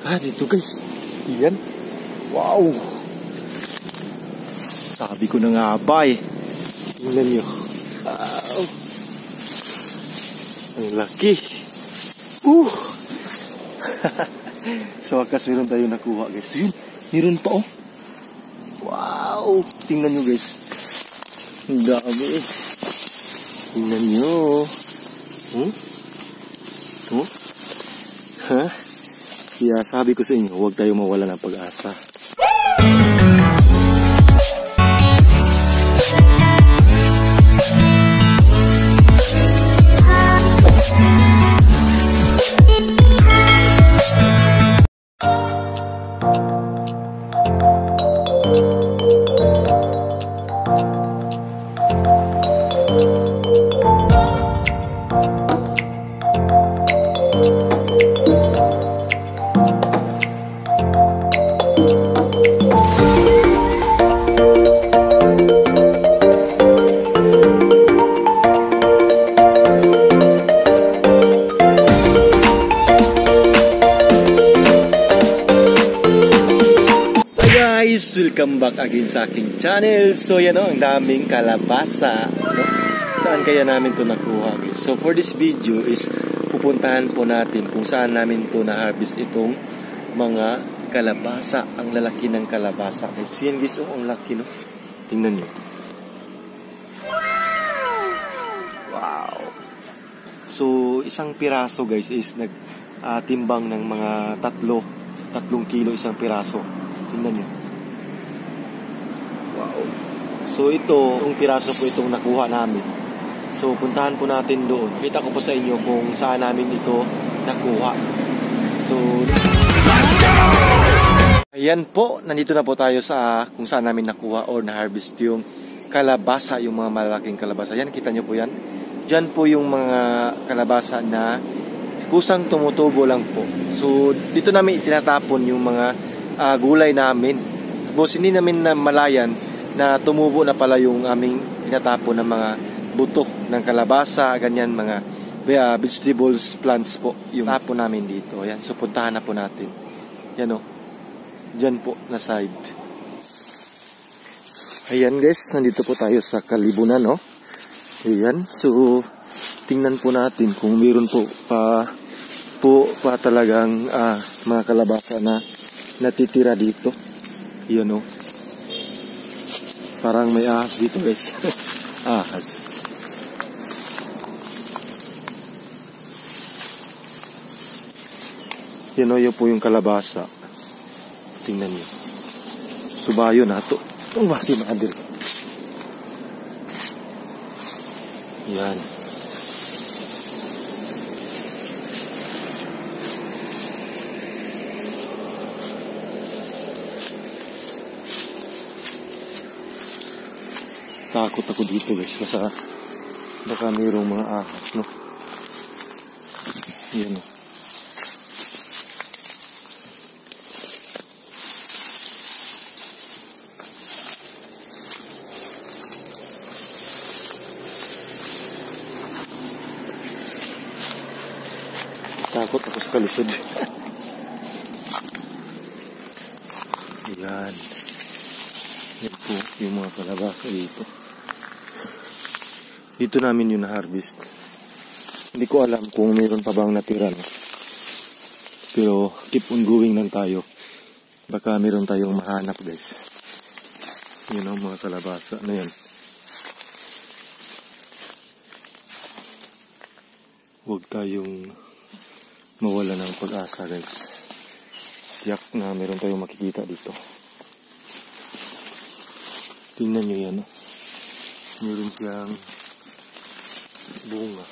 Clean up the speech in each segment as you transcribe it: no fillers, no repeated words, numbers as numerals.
Dito guys. Yan. Wow. Sabi ko na nga ba eh. Tingnan nyo. Wow. Ang laki. Sa wakas meron tayo nakuha guys. Yun. Meron pa oh. Wow. Tingnan nyo guys. Ang dami eh. Tingnan nyo. Ha? Kaya sabi ko sa inyo, huwag tayo mawala ng pag-asa. Welcome back again sa aking channel. So yan o, ang daming kalabasa, no? Saan kaya namin to nakuha guys? So for this video is pupuntahan po natin kung saan namin to na-harvest itong mga kalabasa. Ang lalaki ng kalabasa guys. So yan guys, ang laki no. Tingnan nyo. Wow. So isang piraso guys is nagtimbang ng mga 3 kilo isang piraso. Tingnan nyo. So ito, yung piraso po itong nakuha namin. So puntahan po natin doon. Kita ko po sa inyo kung saan namin ito nakuha. So let's go! Ayan po, nandito na po tayo sa kung saan namin nakuha or na-harvest yung kalabasa, yung mga malaking kalabasa. Yan, kita nyo po yan. Diyan po yung mga kalabasa na kusang tumutubo lang po. So dito namin itinatapon yung mga gulay namin. Tapos hindi namin na malayan na tumubo na pala yung aming tinatapon ng mga buto ng kalabasa, ganyan, mga vegetables, plants po, yung tapon namin dito. Ayan, so puntahan na po natin. Yan o, dyan po na side. Ayan guys, nandito po tayo sa Kalibunan, no? Ayan, so tingnan po natin kung meron po pa talagang mga kalabasa na natitira dito. Yan o. Parang may ahas dito guys. Ahas. Yan o, yun po yung kalabasa. Tingnan nyo. Subayo na ito. Ang basi maadir. Yan. Takot ako dito guys kasi baka mayroong mga ahas, no? Yan o. Takot ako sa kalisod. Yan. Yan po yung mga kalabasa dito. Dito namin yung na-harvest. Hindi ko alam kung mayroon pa bang natira, no? Pero keep on going lang tayo. Baka mayroon tayong mahanap guys. Yun ang mga kalabasa na yan. Huwag tayong mawala ng pag-asa guys. Tiyak na mayroon tayong makikita dito. Tingnan nyo yan, no? Mayroon siyang bunga.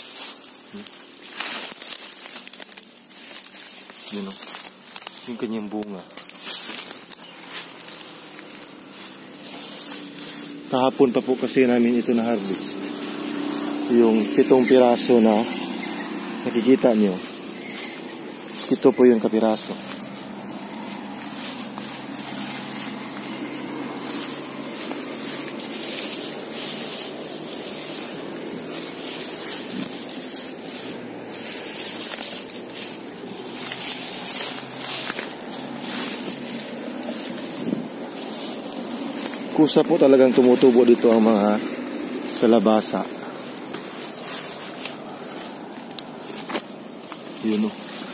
Yun o. Yung kanyang bunga. Kahapon pa po kasi namin ito na harvest. Yung 7 piraso na nakikita nyo. Ito po yung kapiraso. kusa po talagang tumutubo dito ang mga kalabasa. Yun o.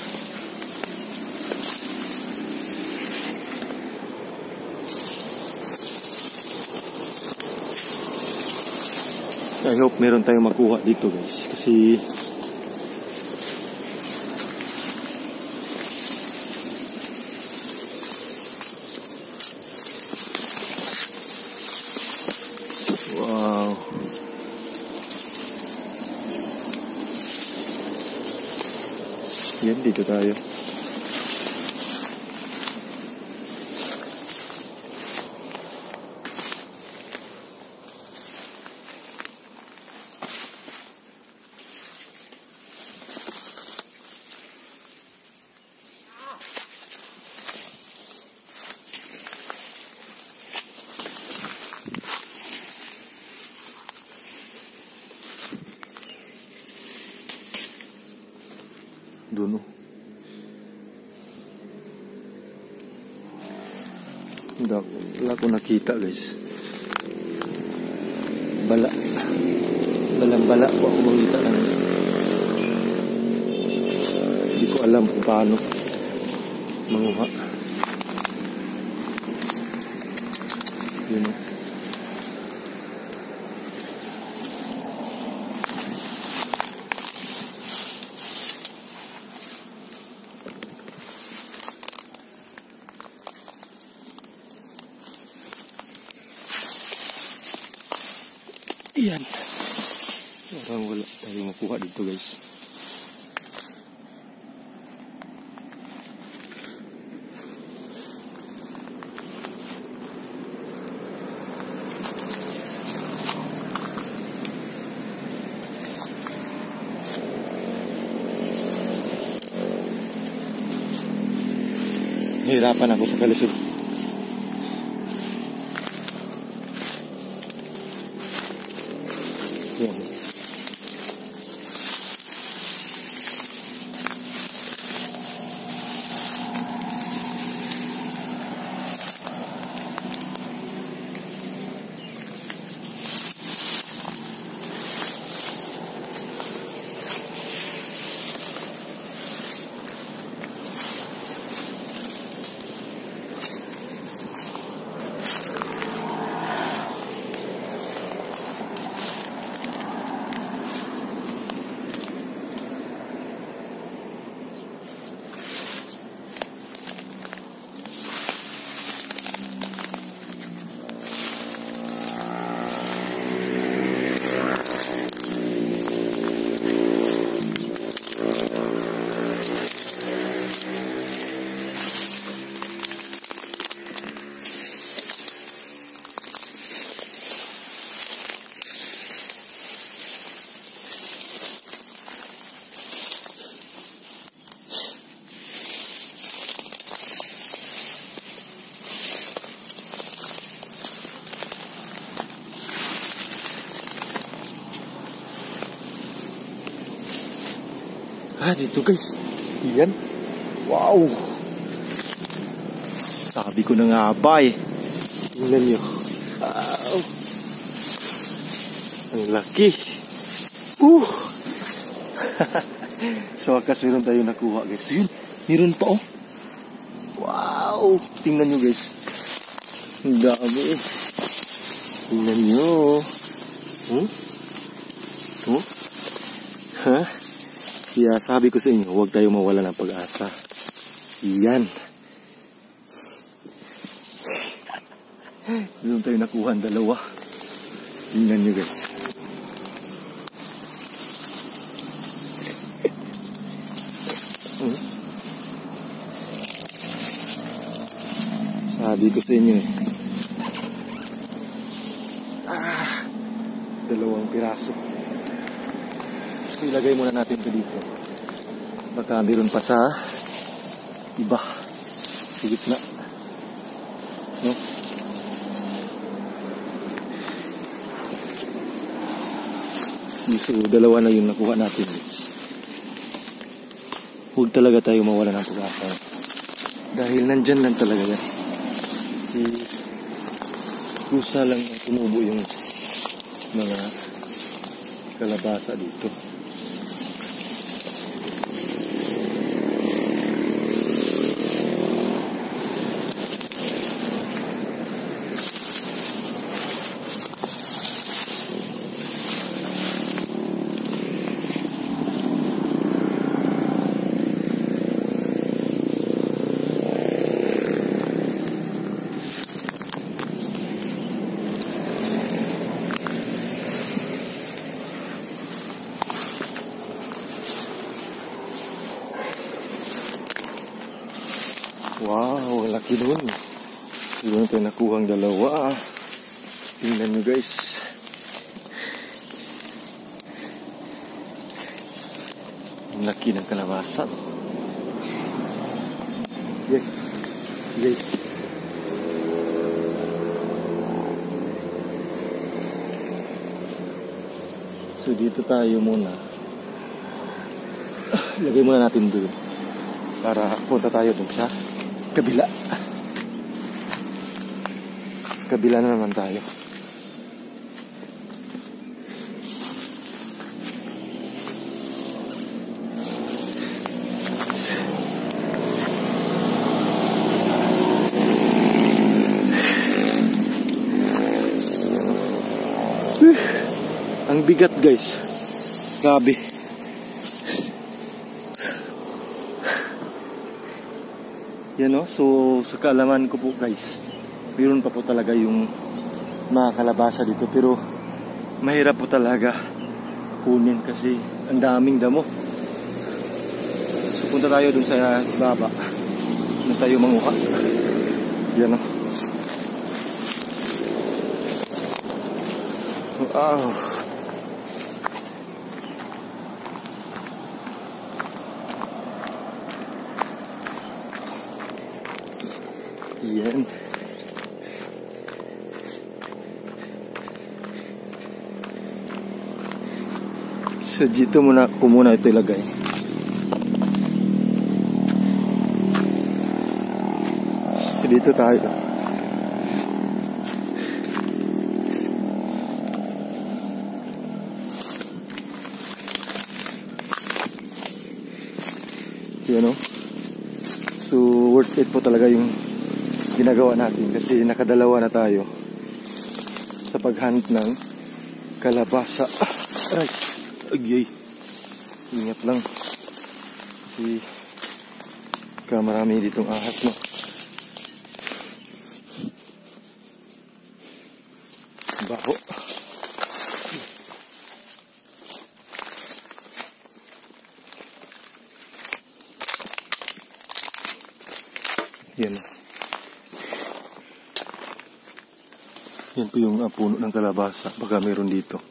I hope meron tayong makuha dito guys, kasi wow, yan, dito tayo. Doon o. Wala ko nakita guys. Balang-bala po ako makita lang. Hindi ko alam kung paano manguha. Yun o. Yan. Parang wala tayo makuha dito guys. Nahirapan ako sa kalisod. Yan. Dito guys. Yan. Wow. Sabi ko na nga ba eh. Tingnan nyo. Wow. Ang laki. Sa wakas meron tayo nakuha guys. Yun. Meron pa oh. Wow. Tingnan nyo guys. Ang dami eh. Tingnan nyo. Ha? Kaya sabi ko sa inyo, huwag tayo mawala ng pag-asa. Yan. Doon tayo nakuha ang dalawa. Tingnan nyo guys. Sabi ko sa inyo eh. Dalawang piraso. Ilagay muna natin ito dito. Baka meron pa sa iba. Sa gitna. No? So, dalawa na yung nakuha natin. Huwag talaga tayo mawala ng pag-asa. Dahil nandyan lang talaga yan. Kusa lang na tumubo yung mga kalabasa dito. Wow, laki nun. Doon tayo nakuhang dalawa. Tingnan nyo guys. Ang laki ng kalabasa. Yay. Yay. So dito tayo muna. Lagay muna natin doon. Para punta tayo dun sa kabila. Sa kabila na naman tayo. Ang bigat guys. Grabe. Yan o, so sa kaalaman ko po guys, mayroon pa po talaga yung mga kalabasa dito, pero mahirap po talaga kunin kasi ang daming damo. So punta tayo dun sa baba na tayo manguha. Yan o. Wow. Yan. So dito muna ko muna ito ilagay. Dito tayo. Yan o. So worth it po talaga yung ginagawa natin kasi nakadalawa na tayo sa paghunt ng kalabasa. Aray, agay, ingat lang kasi marami ditong ahas, no? Baho. Yan. Yan po yung puno ng kalabasa. Baka meron dito.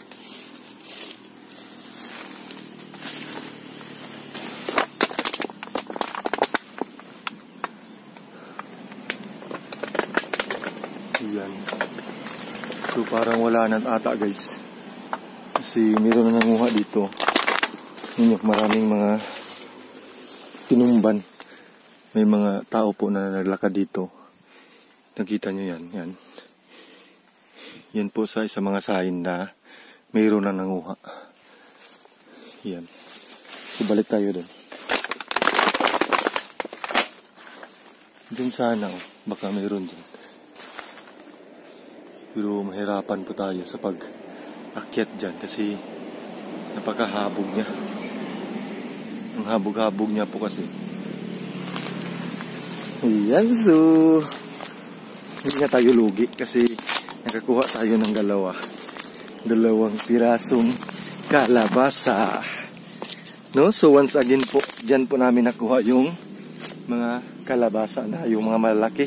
Yan. So parang wala na ata guys. Kasi meron na nanguha dito. Yun, maraming mga tinumban. May mga tao po na naglakad dito. Nakita nyo yan. Yan. Yan po sa isa mga sign na mayroon na nanguha. Yan. So balik tayo dun. Dun sana, oh, baka mayroon dyan. Pero mahirapan po tayo sa pag-akyat dyan kasi napakahabog niya. Ang habog-habog niya po kasi. Yan, so hindi na tayo lugi kasi nakakuha tayo ng dalawang pirasong kalabasa. No? So once again po, dyan po namin nakuha yung mga kalabasa na yung mga malalaki.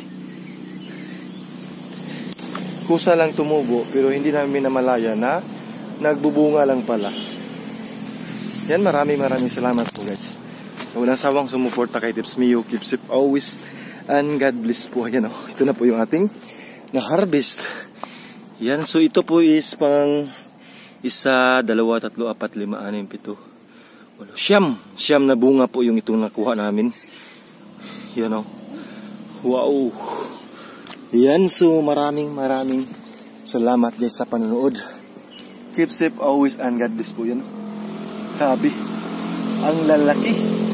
Kusa lang tumubo pero hindi namin namalaya na nagbubunga lang pala. Yan, maraming salamat po guys. Walang sawang sumuporta kay Tips Mio. Keep safe always and God bless po. Yan, oh. Ito na po yung ating na-harvest. Yan, so ito po is pang 1, 2, 3, 4, 5, 6, 7, 8, 9 na bunga po yung itong nakuha namin. Yan, oh. Wow. Yan, so maraming salamat guys sa panonood. Keep safe always and God bless po. Yan, sabi, ang lalaki.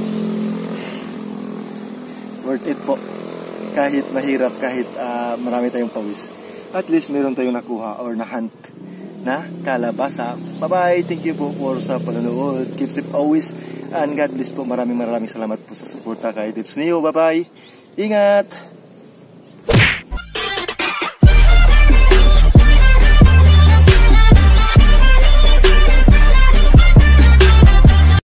Worth it po. Kahit mahirap, kahit marami tayong pawis, at least meron tayong nakuha or na-hunt na kalabasa. Bye-bye. Thank you po for sa panonood. Keep safe always and God bless po. Maraming salamat po sa suporta kay Debs Neo. Bye-bye. Ingat!